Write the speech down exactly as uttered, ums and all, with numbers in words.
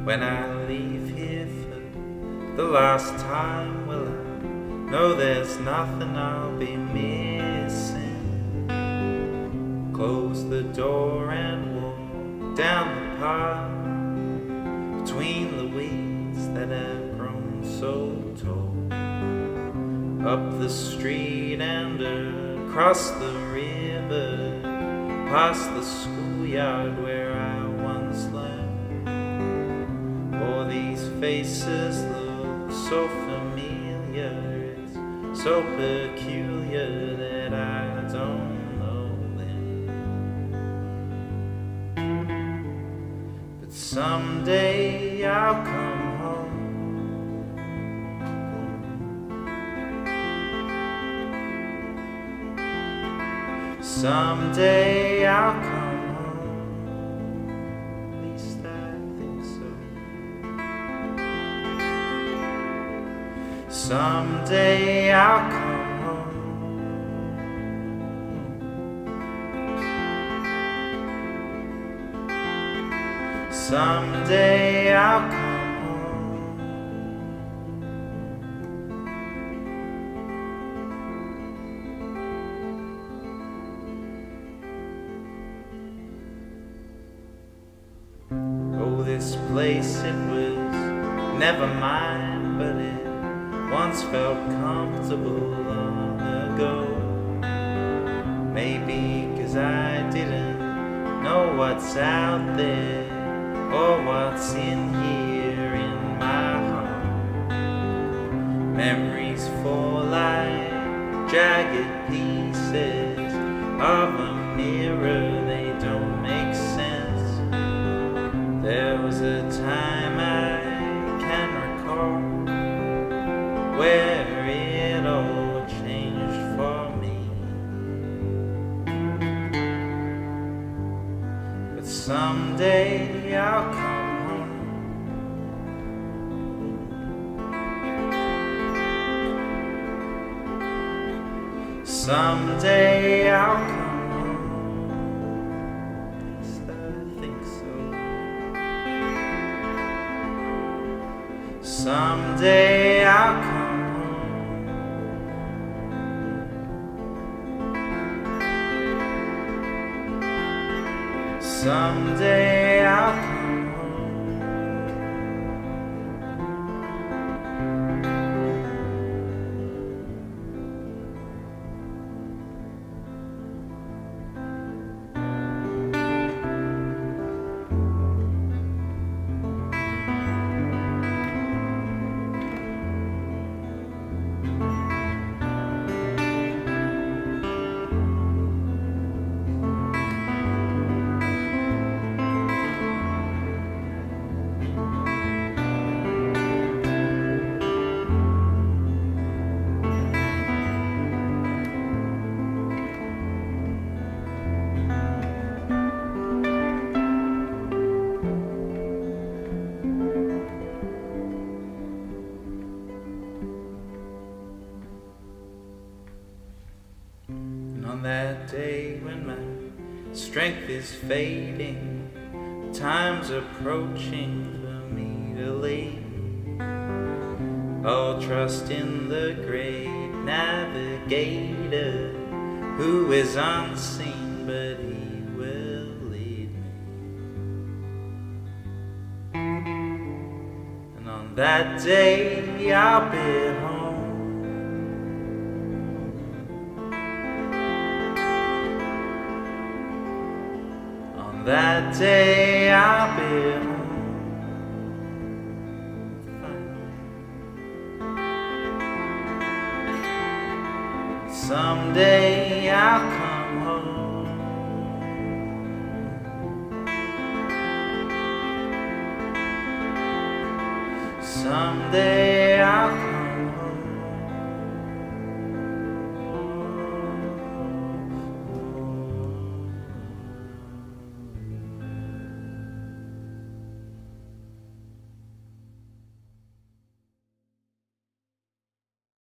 When I leave here for the last time, will I know there's nothing I'll be missing? Close the door and walk down the path between the weeds that have grown so tall, up the street and across the river, past the schoolyard where I once learned. All these faces look so familiar, it's so peculiar that I don't know them. But someday I'll come home, someday I'll come home. Someday I'll come home. Someday I'll come home. Oh, this place, it was never mine, but it once felt comfortable long ago. Maybe 'cause I didn't know what's out there or what's in here in my heart. Memories fall like jagged pieces of a mirror, they don't make sense. There was a time I can recall where it all changed for me. But someday I'll come home. Someday I'll come home. Yes, I think so. Someday I'll come. Someday I'll come home. On that day when my strength is fading, time's approaching for me to leave, I'll trust in the great navigator who is unseen, but he will lead me. And on that day I'll be home. That day I'll be home finally. Someday I'll come home. Someday I'll come home.